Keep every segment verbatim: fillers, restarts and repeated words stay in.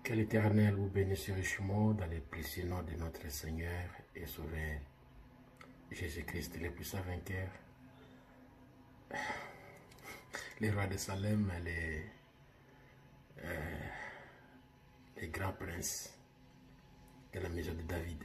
Que l'Éternel vous bénisse richement dans les précieux noms de notre Seigneur et Sauveur Jésus-Christ, le puissant vainqueur, les rois de Salem, les, euh, les grands princes de la maison de David.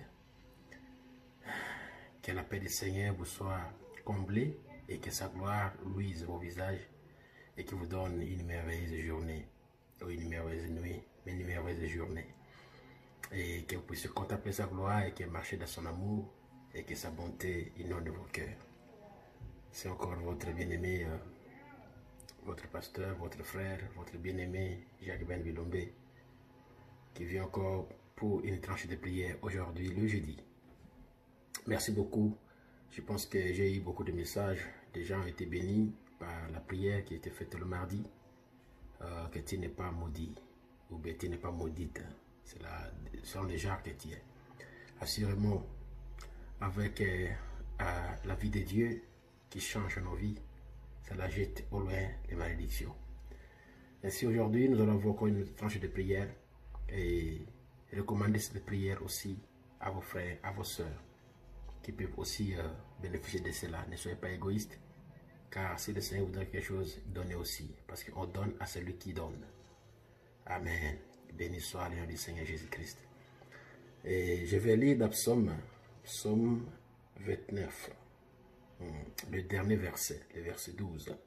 Que la paix du Seigneur vous soit comblée et que sa gloire luise vos visages et qu'il vous donne une merveilleuse journée, ou une merveilleuse nuit, mais une merveilleuse journée. Et que vous puissiez contempler sa gloire et que marcher dans son amour et que sa bonté inonde vos cœurs. C'est encore votre bien-aimé, euh, votre pasteur, votre frère, votre bien-aimé Jacques Ben Bilombe qui vient encore pour une tranche de prière aujourd'hui, le jeudi. Merci beaucoup. Je pense que j'ai eu beaucoup de messages. Des gens ont été bénis par la prière qui a été faite le mardi. Euh, que tu n'es pas maudit ou que tu n'es pas maudite. C'est la, ce sont les gens que tu es. Assurément, avec euh, euh, la vie de Dieu qui change nos vies, ça la jette au loin les malédictions. Ainsi aujourd'hui, nous allons avoir encore une tranche de prière et recommander cette prière aussi à vos frères, à vos sœurs qui peuvent aussi euh, bénéficier de cela. Ne soyez pas égoïstes, car si le Seigneur vous donne quelque chose, donnez aussi, parce qu'on donne à celui qui donne. Amen. Béni soit le nom du Seigneur Jésus-Christ. Et je vais lire dans Psaume, Psaume vingt-neuf, le dernier verset, le verset douze.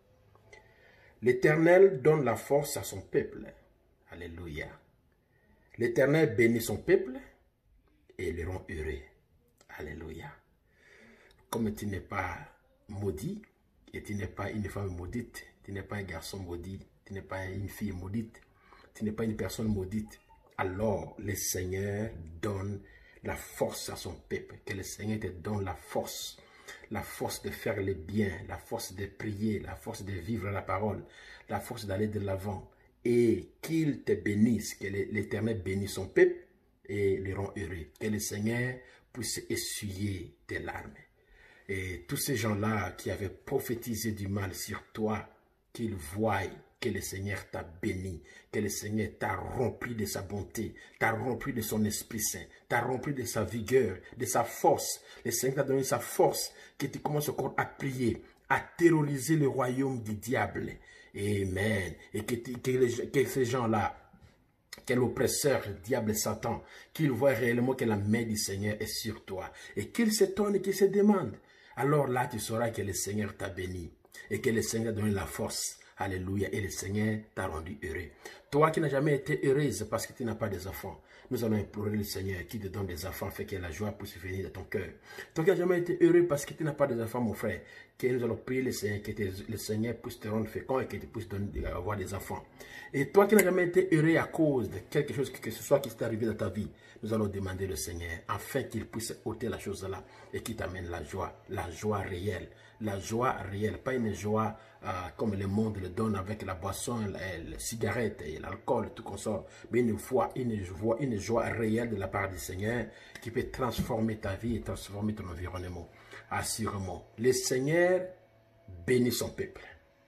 L'Éternel donne la force à son peuple. Alléluia. L'Éternel bénit son peuple et le rend heureux. Alléluia. Comme tu n'es pas maudit, et tu n'es pas une femme maudite, tu n'es pas un garçon maudit, tu n'es pas une fille maudite, tu n'es pas une personne maudite, alors le Seigneur donne la force à son peuple. Que le Seigneur te donne la force, la force de faire le bien, la force de prier, la force de vivre la parole, la force d'aller de l'avant, et qu'il te bénisse, que l'Éternel bénisse son peuple et le rend heureux. Que le Seigneur puisse essuyer tes larmes. Et tous ces gens-là qui avaient prophétisé du mal sur toi, qu'ils voient que le Seigneur t'a béni, que le Seigneur t'a rempli de sa bonté, t'a rempli de son Esprit Saint, t'a rempli de sa vigueur, de sa force. Le Seigneur t'a donné sa force, que tu commences encore à prier, à terroriser le royaume du diable. Amen. Et que, que, les, que ces gens-là, que l'oppresseur, diable Satan, qu'il voit réellement que la main du Seigneur est sur toi et qu'il s'étonne et qu'il se demande. Alors là, tu sauras que le Seigneur t'a béni et que le Seigneur t'a donné la force. Alléluia. Et le Seigneur t'a rendu heureux. Toi qui n'as jamais été heureuse parce que tu n'as pas des enfants, nous allons implorer le Seigneur qui te donne des enfants, fait que la joie puisse venir de ton cœur. Toi qui n'as jamais été heureux parce que tu n'as pas des enfants, mon frère, que nous allons prier le Seigneur, que te, le Seigneur puisse te rendre fécond et que tu puisses donner, avoir des enfants. Et toi qui n'as jamais été heureux à cause de quelque chose que ce soit qui s'est arrivé dans ta vie, nous allons demander le Seigneur afin qu'il puisse ôter la chose là et qu'il t'amène la joie, la joie réelle, la joie réelle, pas une joie euh, comme le monde le donne avec la boisson, la, la cigarette et l'alcool, tout comme ça, mais une foi, une joie, une joie réelle de la part du Seigneur qui peut transformer ta vie et transformer ton environnement. Assurément, le Seigneur bénit son peuple.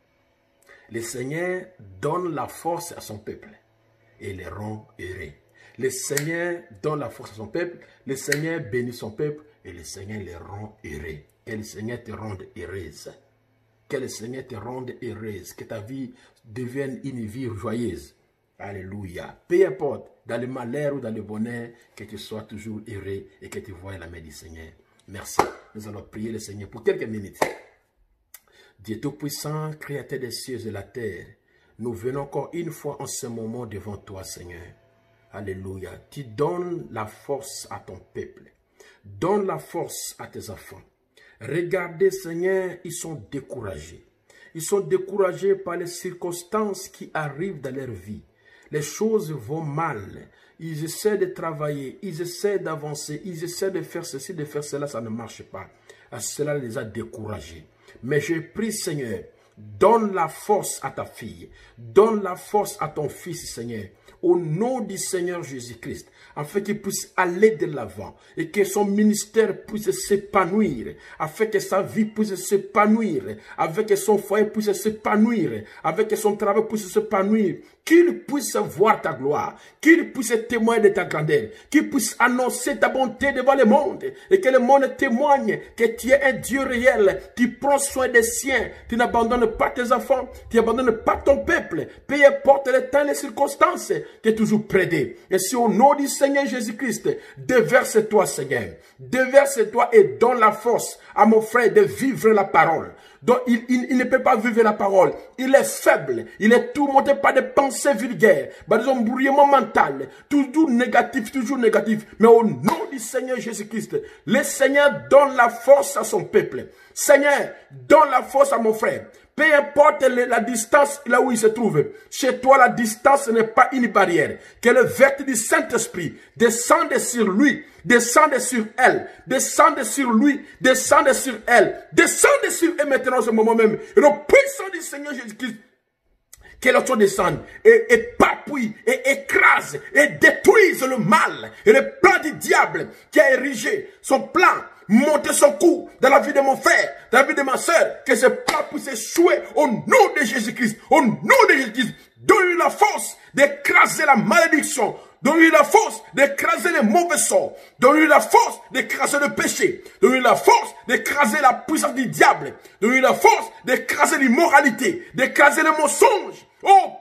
Le Seigneur donne la force à son peuple et le rend heureux. Le Seigneur donne la force à son peuple, le Seigneur bénit son peuple et le Seigneur le rend heureux. Que le Seigneur te rende heureuse. Que le Seigneur te rende heureuse. Que ta vie devienne une vie joyeuse. Alléluia. Peu importe, dans le malheur ou dans le bonheur, que tu sois toujours heureux et que tu vois la main du Seigneur. Merci. Nous allons prier le Seigneur pour quelques minutes. Dieu Tout-Puissant, Créateur des cieux et de la terre, nous venons encore une fois en ce moment devant toi, Seigneur. Alléluia. Tu donnes la force à ton peuple. Donne la force à tes enfants. Regardez, Seigneur, ils sont découragés. Ils sont découragés par les circonstances qui arrivent dans leur vie. Les choses vont mal. Ils essaient de travailler, ils essaient d'avancer, ils essaient de faire ceci, de faire cela, ça ne marche pas. Cela les a découragés. Mais je prie, Seigneur, donne la force à ta fille. Donne la force à ton fils, Seigneur. Au nom du Seigneur Jésus-Christ, afin qu'il puisse aller de l'avant et que son ministère puisse s'épanouir, afin que sa vie puisse s'épanouir, afin que son foyer puisse s'épanouir, afin que son travail puisse s'épanouir, qu'ils puissent voir ta gloire, qu'ils puissent témoigner de ta grandeur, qu'ils puissent annoncer ta bonté devant le monde, et que le monde témoigne que tu es un Dieu réel, tu prends soin des siens, tu n'abandonnes pas tes enfants, tu n'abandonnes pas ton peuple, peu importe le temps et les circonstances, tu es toujours près d'eux. Et si au nom du Seigneur Jésus-Christ, déverse-toi Seigneur, déverse-toi et donne la force à mon frère de vivre la parole. Donc il, il, il ne peut pas vivre la parole. Il est faible. Il est tourmenté par des pensées vulgaires, par des embrouillements mentaux, toujours négatifs, toujours négatifs. Mais au nom du Seigneur Jésus-Christ, le Seigneur donne la force à son peuple. Seigneur, donne la force à mon frère. Peu importe la distance là où il se trouve. Chez toi, la distance n'est pas une barrière. Que le vertu du Saint-Esprit descende sur lui, descende sur elle, descende sur lui, descende sur elle, descende sur elle maintenant en ce moment même. Et le puissant du Seigneur Jésus-Christ, que l'autre descende et, et papouille, et écrase, et détruise le mal, et le plan du diable qui a érigé son plan, monter son coup dans la vie de mon frère, dans la vie de ma soeur, que ce plan puisse échouer au nom de Jésus-Christ, au nom de Jésus-Christ. Donne-lui la force d'écraser la malédiction, donne-lui la force d'écraser les mauvais sorts, donne-lui la force d'écraser le péché, donne-lui la force d'écraser la puissance du diable, donne-lui la force d'écraser l'immoralité, d'écraser les mensonges. Oh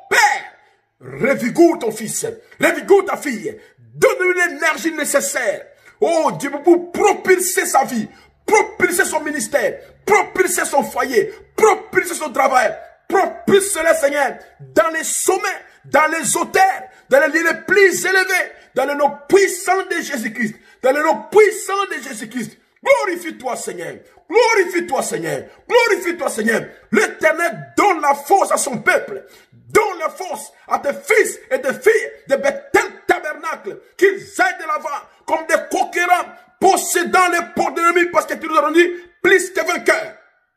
Père, revigoure ton fils, revigoure ta fille, donne-lui l'énergie nécessaire. Oh Dieu, pour propulser sa vie, propulser son ministère, propulser son foyer, propulser son travail, propulser le Seigneur dans les sommets, dans les hauteurs, dans les lieux les plus élevés, dans le nom puissant de Jésus-Christ, dans le nom puissant de Jésus-Christ. Glorifie-toi Seigneur, glorifie-toi Seigneur, glorifie-toi Seigneur. L'Éternel donne la force à son peuple, donne la force à tes fils et tes filles de Bethel Tabernacle, qu'ils aillent de l'avant comme des conquérants, possédant les portes de l'ennemi, parce que tu nous as rendu plus que vainqueurs.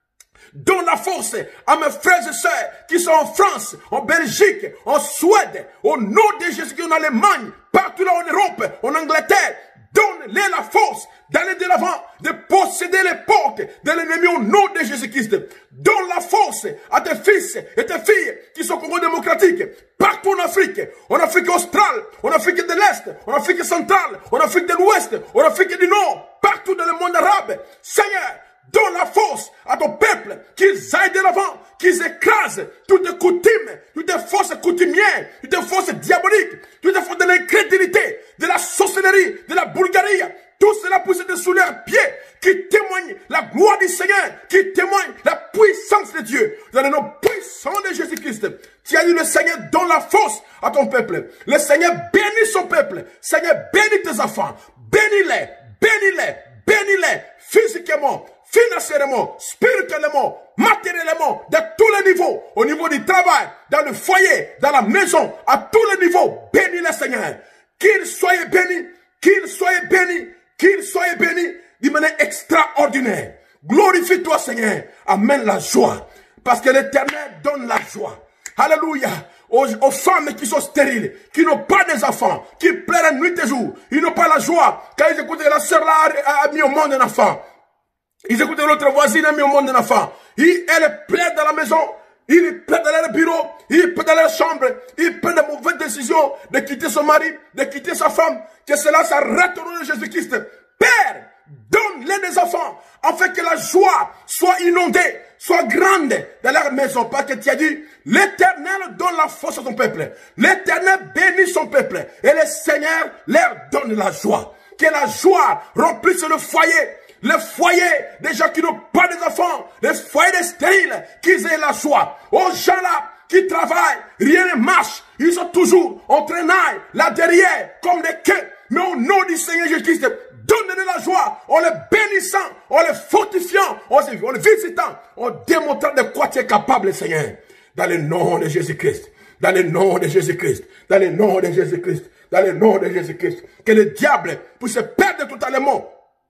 Donne la force à mes frères et sœurs qui sont en France, en Belgique, en Suède, au nom de Jésus-Christ, en Allemagne, partout là en Europe, en Angleterre. Donne-les la force d'aller de l'avant, de posséder les portes de l'ennemi au nom de Jésus-Christ. Donne la force à tes fils et tes filles qui sont Congo démocratique, partout en Afrique, en Afrique australe, en Afrique de l'Est, en Afrique centrale, en Afrique de l'Ouest, en Afrique du Nord, partout dans le monde arabe. Seigneur, donne la force à ton peuple, qu'ils aillent de l'avant, qu'ils écrasent toutes les coutumes, toutes les forces coutumières, toutes les forces diaboliques, toutes les forces de l'incrédulité, de la sorcellerie, de la Bulgarie. Tout cela pousse de sous leurs pieds, qui témoigne la gloire du Seigneur, qui témoigne la puissance de Dieu. Dans le nom puissant de Jésus-Christ, tu as dit le Seigneur donne la force à ton peuple. Le Seigneur bénit son peuple. Seigneur bénit tes enfants. Bénis-les, bénis-les, bénis-les physiquement, financièrement, spirituellement, matériellement, de tous les niveaux, au niveau du travail, dans le foyer, dans la maison, à tous les niveaux. Bénis le Seigneur. Qu'il soit béni, qu'il soit béni, qu'il soit béni d'une manière extraordinaire. Glorifie-toi Seigneur. Amène la joie. Parce que l'Éternel donne la joie. Alléluia. Aux, aux femmes qui sont stériles, qui n'ont pas des enfants, qui pleurent la nuit et jour. Ils n'ont pas la joie. Quand ils écoutent que la sœur là a, a mis au monde un enfant. Ils écoutent que l'autre voisine a mis au monde un enfant. Il, elle pleure dans la maison. Il pleure dans leur bureau. Il pleure dans leur chambre. Il prend de mauvaises décisions de quitter son mari, de quitter sa femme. Que cela s'arrête au nom de Jésus-Christ. Père, donne-les des enfants, afin que la joie soit inondée, soit grande dans leur maison. Parce que tu as dit, l'Éternel donne la force à son peuple. L'Éternel bénit son peuple. Et le Seigneur leur donne la joie. Que la joie remplisse le foyer. Les foyers des gens qui n'ont pas des enfants. Les foyers des stériles, qu'ils aient la joie. Aux gens là qui travaillent, rien ne marche. Ils sont toujours en traînaille, là derrière, comme des queues. Mais au nom du Seigneur Jésus-Christ, donne-les la joie, en les bénissant, en les fortifiant, en les visitant, en démontrant de quoi tu es capable, Seigneur. Dans le nom de Jésus-Christ, dans le nom de Jésus-Christ, dans le nom de Jésus-Christ, dans le nom de Jésus-Christ. Que le diable puisse perdre totalement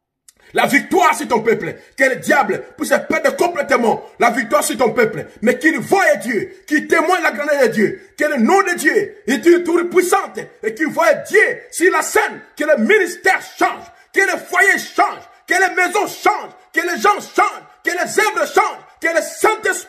la victoire sur ton peuple. Que le diable puisse perdre complètement la victoire sur ton peuple. Mais qu'il voie Dieu, qu'il témoigne la grandeur de Dieu. Que le nom de Dieu est Dieu tout puissant. Et qu'il voie Dieu sur la scène. Que le ministère change. Que le foyer change. Que les maisons changent. Que les gens changent. Que les œuvres changent. Que le Saint-Esprit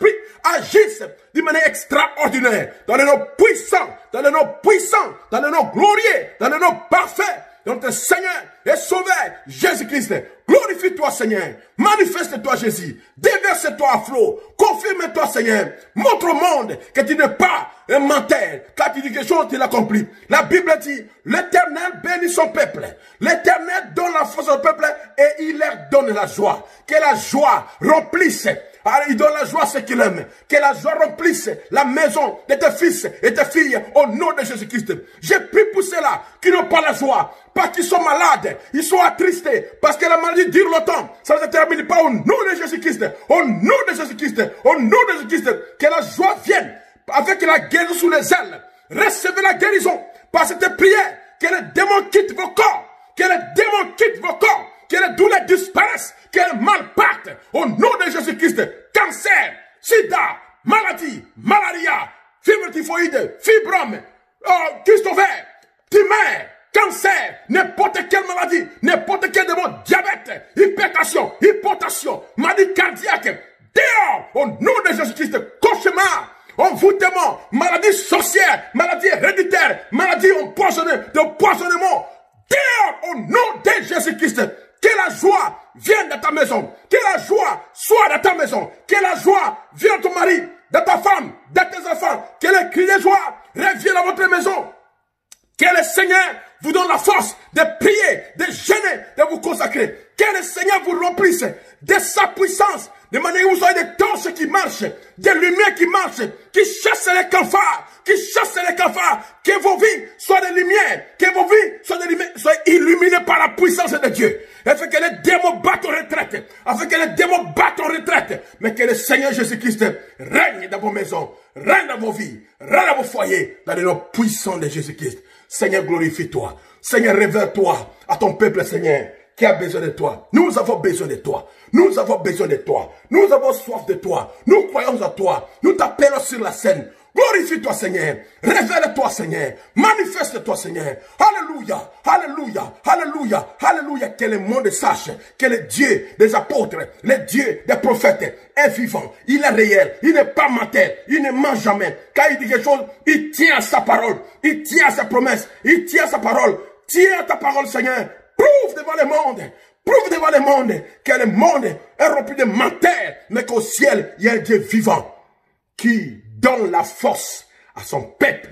agisse d'une manière extraordinaire, dans le nom puissant, dans le nom puissant, dans le nom glorieux, dans le nom parfait, de notre Seigneur et Sauveur, Jésus-Christ. Glorifie-toi, Seigneur. Manifeste-toi, Jésus. Déverse-toi à flot. Confirme-toi, Seigneur. Montre au monde que tu n'es pas un menteur. Quand tu dis quelque chose, tu l'accomplis. La Bible dit, l'Éternel bénit son peuple. L'Éternel donne la force au peuple et il leur donne la joie. Que la joie remplisse. Alors, il donne la joie à ceux qui l'aiment. Que la joie remplisse la maison de tes fils et tes filles au nom de Jésus-Christ. J'ai pris pour ceux-là qui n'ont pas la joie, parce qu'ils sont malades, ils sont attristés, parce que la maladie dure longtemps. Ça ne se termine pas au nom de Jésus-Christ. Au nom de Jésus-Christ. Au nom de Jésus-Christ. Que la joie vienne avec la guérison sous les ailes. Recevez la guérison par cette prière. Que les démons quittent vos corps. Que les démons quittent vos corps. Que les douleurs disparaissent, que les mal partent au nom de Jésus-Christ. Cancer, sida, maladie, malaria, fibre typhoïde, fibrome, oh, kyste ovaire, tumeur, cancer, n'importe quelle maladie, n'importe quel démon, diabète, hypertension, hypotension, maladie cardiaque, dehors au nom de Jésus-Christ. Cauchemar, envoûtement, maladie sorcière, maladie héréditaire, maladie empoisonnée, d'empoisonnement, dehors au nom de Jésus-Christ. Que la joie vienne de ta maison. Que la joie soit dans ta maison. Que la joie vienne de ton mari, de ta femme, de tes enfants. Que les cris de joie reviennent à votre maison. Que le Seigneur vous donne la force de prier, de jeûner, de vous consacrer. Que le Seigneur vous remplisse de sa puissance, de manière où vous soyez des torches qui marchent, des lumières qui marchent, qui chassent les cafards, qui chassent les cafards. Que vos vies soient des lumières, que vos vies soient, des lumières, soient illuminées par la puissance de Dieu. Afin que les démons battent en retraite, afin que les démons battent en retraite, mais que le Seigneur Jésus-Christ règne dans vos maisons, règne dans vos vies, règne dans vos foyers, dans le nom puissant de Jésus-Christ. Seigneur, glorifie-toi. Seigneur, révèle-toi à ton peuple, Seigneur, qui a besoin de toi. Nous avons besoin de toi. Nous avons besoin de toi. Nous avons soif de toi. Nous croyons à toi. Nous t'appelons sur la scène. Glorifie-toi, Seigneur. Révèle-toi, Seigneur. Manifeste-toi, Seigneur. Alléluia. Alléluia. Alléluia. Alléluia. Que le monde sache que le Dieu des apôtres, le Dieu des prophètes est vivant. Il est réel. Il n'est pas menteur. Il ne ment jamais. Quand il dit quelque chose, il tient à sa parole. Il tient à sa promesse. Il tient à sa parole. Tiens à ta parole, Seigneur. Prouve devant le monde. Prouve devant le monde que le monde est rempli de menteurs, mais qu'au ciel, il y a un Dieu vivant qui donne la force à son peuple,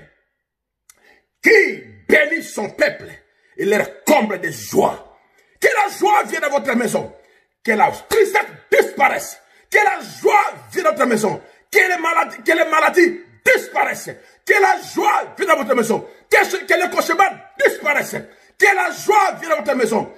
qui bénit son peuple et leur comble de joie. Que la joie vienne dans votre maison, que la tristesse disparaisse, que la joie vienne dans votre maison, que les maladies, que les maladies disparaissent, que la joie vienne dans votre maison, que, que les cauchemars disparaissent, que la joie vienne dans votre maison.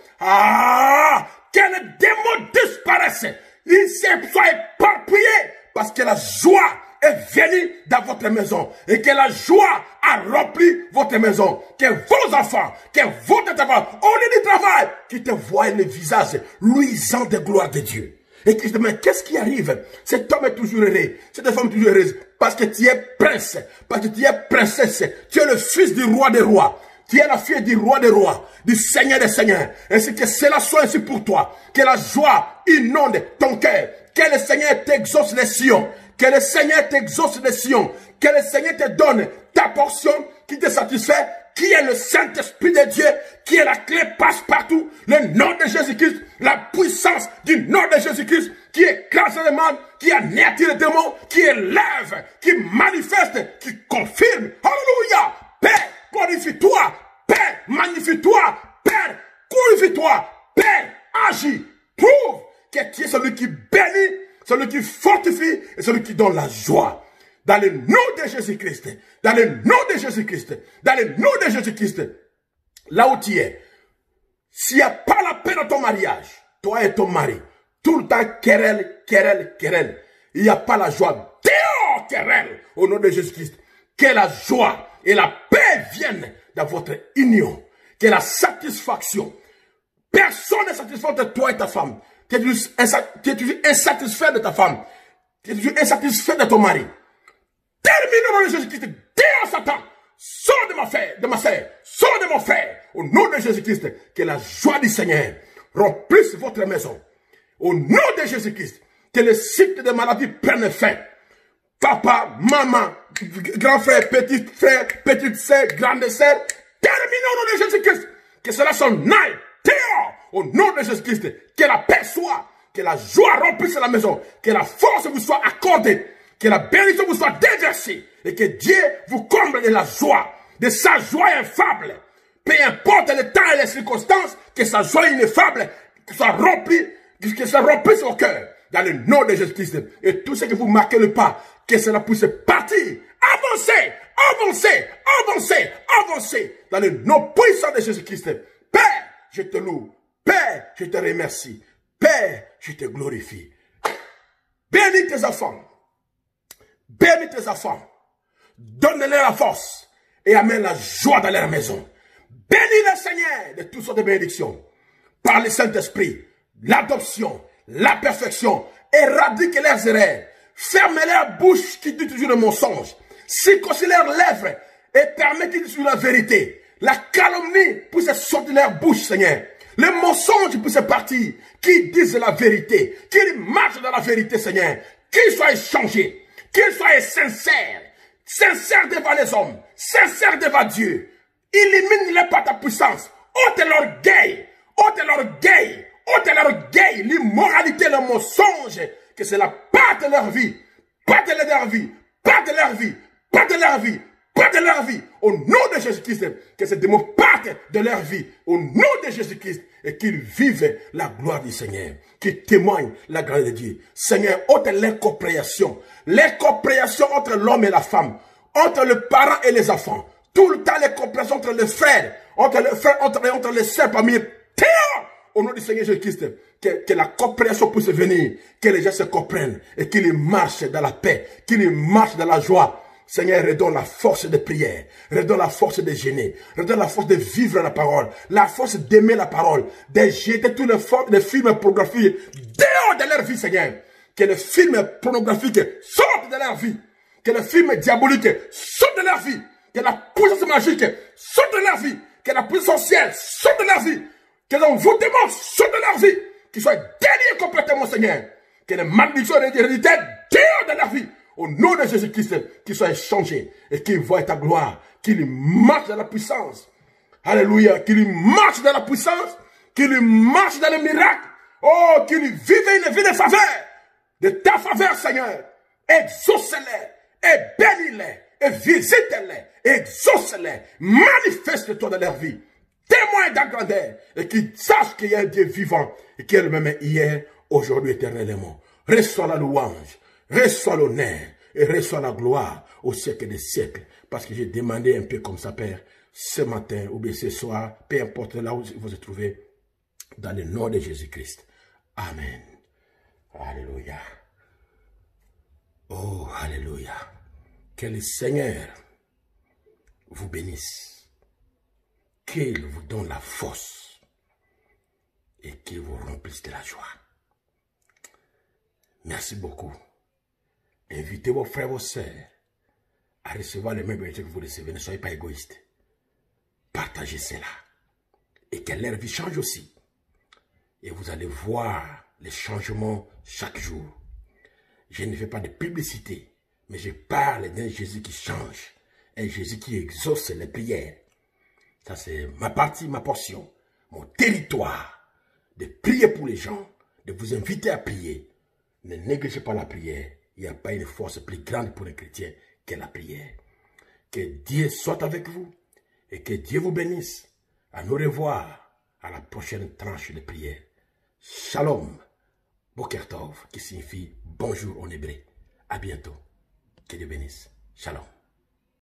Ah, que les démons disparaissent, ils soient éparpillés, parce que la joie est venue dans votre maison et que la joie a rempli votre maison. Que vos enfants, que votre travail, au lieu du travail, qui te voient le visage luisant de gloire de Dieu. Et qui se demande, qu'est-ce qui arrive? Cet homme est toujours heureux, cette femme est toujours heureuse, parce que tu es prince, parce que tu es princesse, tu es le fils du roi des rois. Tu es la fille du roi des rois, du Seigneur des seigneurs. Ainsi que cela soit ainsi pour toi. Que la joie inonde ton cœur. Que le Seigneur t'exauce les Sion. Que le Seigneur t'exauce les Sion. Que le Seigneur te donne ta portion qui te satisfait, qui est le Saint-Esprit de Dieu, qui est la clé passe-partout, le nom de Jésus-Christ, la puissance du nom de Jésus-Christ, qui écrase le mal, qui anéantit les démons, qui élève, qui manifeste, qui confirme. Alléluia! Père, glorifie-toi. Père, magnifie-toi. Père, glorifie-toi. Père, agis. Prouve que tu es celui qui bénit, celui qui fortifie et celui qui donne la joie. Dans le nom de Jésus-Christ. Dans le nom de Jésus-Christ. Dans le nom de Jésus-Christ. Là où tu es. S'il n'y a pas la paix dans ton mariage, toi et ton mari, tout le temps querelle, querelle, querelle. Il n'y a pas la joie. Dehors, querelle. Au nom de Jésus-Christ. Que la joie et la paix viennent dans votre union. Que la satisfaction. Personne n'est satisfait de toi et ta femme. Tu es toujours insatisfait de ta femme. Tu es toujours insatisfait de ton mari. Termine au nom de Jésus-Christ. Dehors, Satan. Sors de ma frère, de ma sœur. Sors de mon frère. Au nom de Jésus-Christ. Que la joie du Seigneur remplisse votre maison. Au nom de Jésus-Christ. Que le cycle de maladie prenne fin. papa, maman, grand frère, petit frère, petite sœur, grande sœur, terminez au nom de Jésus-Christ. Que cela s'en aille dehors au nom de Jésus-Christ. Que la paix soit, que la joie remplisse la maison, que la force vous soit accordée, que la bénédiction vous soit déversée et que Dieu vous comble de la joie, de sa joie ineffable. Peu importe le temps et les circonstances, que sa joie ineffable soit remplie, que ça remplisse au cœur. Dans le nom de Jésus-Christ. Et tout ce que vous marquez le pas, que cela puisse partir. Avancez, avancez, avancez, avancez. Dans le nom puissant de Jésus-Christ. Père, je te loue. Père, je te remercie. Père, je te glorifie. Bénis tes enfants. Bénis tes enfants. Donne-leur la force et amène la joie dans leur maison. Bénis le Seigneur de toutes sortes de bénédictions. Par le Saint-Esprit, l'adoption, la perfection, éradique leurs erreurs, ferme leur bouche qui dit toujours le mensonge, circoncis leurs lèvres et permet qu'ils disent la vérité. La calomnie puisse sortir de leur bouche, Seigneur. Le mensonge puisse partir, qu'ils disent la vérité, qu'ils marchent dans la vérité, Seigneur. Qu'ils soient changés, qu'ils soient sincères, sincères devant les hommes, sincères devant Dieu. Élimine-les par ta puissance, ôte l'orgueil, ôte l'orgueil, ôte l'orgueil, l'immoralité, le mensonge, que cela parte de leur vie, parte de leur vie, parte de leur vie, parte de leur vie, parte de leur vie, au nom de Jésus-Christ, que ces démons partent de leur vie, au nom de Jésus-Christ, et qu'ils vivent la gloire du Seigneur, qu'ils témoignent la grâce de Dieu. Seigneur, ôte l'incompréhension, l'incompréhension entre l'homme et la femme, entre le parent et les enfants, tout le temps l'incompréhension entre les frères, entre les frères, entre, entre les sœurs parmi eux. Au nom du Seigneur Jésus-Christ, que, que la compréhension puisse venir, que les gens se comprennent et qu'ils marchent dans la paix, qu'ils marchent dans la joie. Seigneur, redonne la force de prière, redonne la force de gêner, redonne la force de vivre la parole, la force d'aimer la parole, de jeter tous les, les films pornographiques dehors de leur vie, Seigneur. Que les films pornographiques sortent de leur vie, que les films diaboliques sortent de leur vie, que la puissance magique sorte de leur vie, que la puissance ciel sorte de leur vie, que l'envoûtement sorte de leur vie, qu'ils soient déliés complètement, Seigneur. Que les malédictions héréditaires dehors de leur vie, au nom de Jésus-Christ, qu'ils soient changés et qu'ils voient ta gloire, qu'ils marchent dans la puissance. Alléluia, qu'ils marchent dans la puissance, qu'ils marchent dans le miracle. Oh, qu'ils vivent une vie de faveur, de ta faveur, Seigneur. Exauce-les et bénis-les et visite-les, exauce-les, manifeste-toi dans leur vie. Témoin de ta grandeur et qu'ils sachent qu'il y a un Dieu vivant et qu'il est le même hier, aujourd'hui, éternellement. Reçois la louange, reçois l'honneur et reçois la gloire au siècle des siècles. Parce que j'ai demandé un peu comme ça, Père, ce matin ou bien ce soir, peu importe là où vous vous trouvez, dans le nom de Jésus-Christ. Amen. Alléluia. Oh, alléluia. Que le Seigneur vous bénisse. Qu'il vous donne la force et qu'il vous remplisse de la joie. Merci beaucoup. Invitez vos frères, vos sœurs à recevoir les mêmes bénédictions que vous recevez. Ne soyez pas égoïstes. Partagez cela. Et que leur vie change aussi. Et vous allez voir les changements chaque jour. Je ne fais pas de publicité, mais je parle d'un Jésus qui change. Un Jésus qui exauce les prières. Ça, c'est ma partie, ma portion, mon territoire, de prier pour les gens, de vous inviter à prier. Ne négligez pas la prière. Il n'y a pas une force plus grande pour les chrétiens que la prière. Que Dieu soit avec vous et que Dieu vous bénisse. À nous revoir à la prochaine tranche de prière. Shalom, Boker Tov, qui signifie bonjour en hébreu. À bientôt. Que Dieu bénisse. Shalom.